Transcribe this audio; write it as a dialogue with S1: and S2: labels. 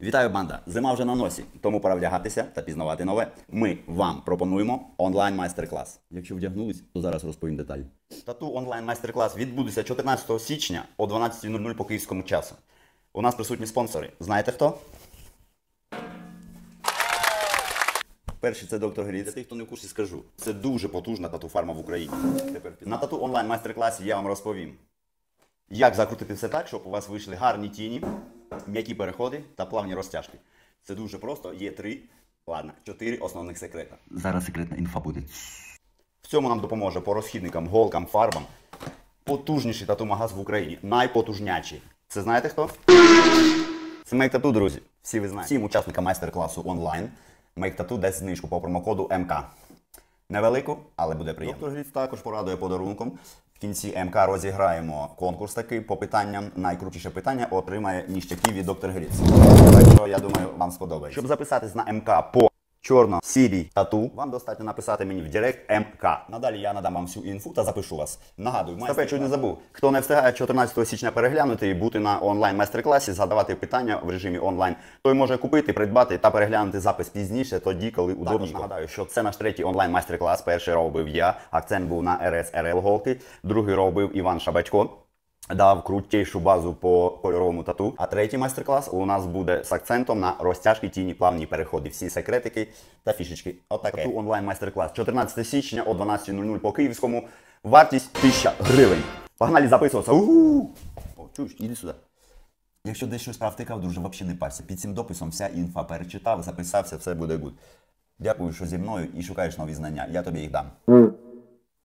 S1: Вітаю, банда! Зима вже на носі, тому пора вдягатися та пізнавати нове. Ми вам пропонуємо онлайн-майстер-клас. Якщо вдягнулись, то зараз розповім деталі. Тату онлайн-майстер-клас відбудеться 14 січня о 12:00 по київському часу. У нас присутні спонсори. Знаєте хто? Перший – це доктор Гріц. Для тих, хто не в курсі, скажу. Це дуже потужна тату-фарма в Україні. На тату онлайн-майстер-класі я вам розповім, як закрутити все так, щоб у вас вийшли гарні тіні, м'які переходи та плавні розтяжки. Це дуже просто, є 4 основних секрета. Зараз секретна інфа буде. В цьому нам допоможе по розхідникам, голкам, фарбам потужніший тату-магаз в Україні. Найпотужнячий. Це знаєте хто? Це Make Tattoo, друзі. Всі ви знаєте. Всім учасникам майстер-класу онлайн Make Tattoo дасть знижку по промокоду МК. Невелику, але буде приємно. Доктор Гріц також порадує подарунком. В кінці МК розіграємо конкурс такий по питанням. Найкрутіше питання отримає ніштяки від доктор Гріц. Так що, я думаю, вам сподобається. Щоб записатись на МК по чорно-сірій тату, вам достатньо написати мені в Директ МК. Надалі я надам вам всю інфу та запишу вас. Нагадую, майстер... чуть не забув. Хто не встигає 14 січня переглянути і бути на онлайн-майстер-класі, задавати питання в режимі онлайн, той може купити, придбати та переглянути запис пізніше, тоді, коли удобно. Нагадаю, що це наш третій онлайн-майстер-клас. Перший робив я, акцент був на РС-РЛ голки. Другий робив Іван Шабачко. Дав крутішу базу по кольоровому тату. А третій майстер-клас у нас буде з акцентом на розтяжки, тіні, плавні переходи. Всі секретики та фішечки. Отаке. Тату онлайн майстер-клас. 14 січня о 12:00 по київському. Вартість 1000 гривень. Погнали записуватися. О, чуєш, іди сюди. Якщо десь щось провтикав, друже, взагалі не парся. Під цим дописом вся інфа перечитав, записався, все буде гуд. Дякую, що зі мною і шукаєш нові знання. Я тобі їх дам.